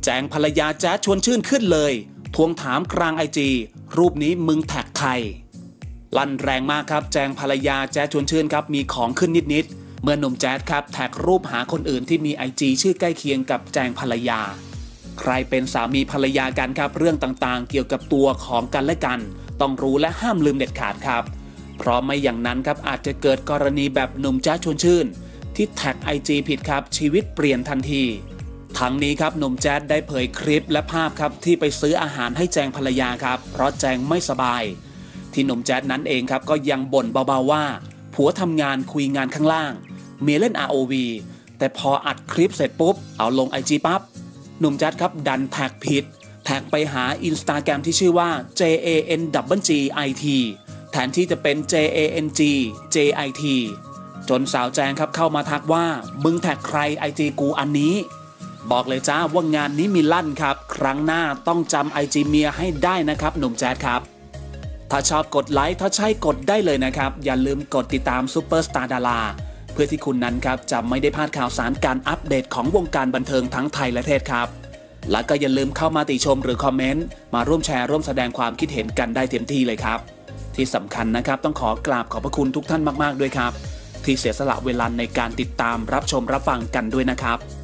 แจงภรรยาแจ๊ดชวนชื่นขึ้นเลยทวงถามกลางIGรูปนี้มึงแท็กใครลั่นแรงมากครับแจงภรรยาแจ๊ดชวนชื่นครับมีของขึ้นนิดเมื่อหนุ่มแจ๊ดครับแท็กรูปหาคนอื่นที่มี IG ชื่อใกล้เคียงกับแจงภรรยาใครเป็นสามีภรรยากันครับเรื่องต่างๆเกี่ยวกับตัวของกันและกันต้องรู้และห้ามลืมเด็ดขาดครับเพราะไม่อย่างนั้นครับอาจจะเกิดกรณีแบบหนุ่มแจ๊ดชวนชื่นที่แท็ก IG ผิดครับชีวิตเปลี่ยนทันทีทั้งนี้ครับหนุ่มแจ๊ดได้เผยคลิปและภาพครับที่ไปซื้ออาหารให้แจงภรรยาครับเพราะแจงไม่สบายที่หนุ่มแจ๊ดนั้นเองครับก็ยังบ่นเบาๆว่าผัวทำงานคุยงานข้างล่างเมียเล่น ROV แต่พออัดคลิปเสร็จปุ๊บเอาลง IG ปั๊บหนุ่มแจ๊ดครับดันแท็กผิดแท็กไปหา Instagram ที่ชื่อว่า JANGGIT แทนที่จะเป็น JANGJIT จนสาวแจงครับเข้ามาทักว่ามึงแท็กใคร IG กูอันนี้บอกเลยจ้าว่างานนี้มีลั่นครับครั้งหน้าต้องจำ IG เมียให้ได้นะครับหนุ่มแจ๊ดครับถ้าชอบกดไลค์ถ้าใช่กดได้เลยนะครับอย่าลืมกดติดตามซุปเปอร์สตาร์ดาราเพื่อที่คุณนั้นครับจะไม่ได้พลาดข่าวสารการอัปเดตของวงการบันเทิงทั้งไทยและเทศครับและก็อย่าลืมเข้ามาติชมหรือคอมเมนต์มาร่วมแชร์ร่วมแสดงความคิดเห็นกันได้เต็มที่เลยครับที่สำคัญนะครับต้องขอกราบขอบพระคุณทุกท่านมากๆด้วยครับที่เสียสละเวลาในการติดตามรับชมรับฟังกันด้วยนะครับ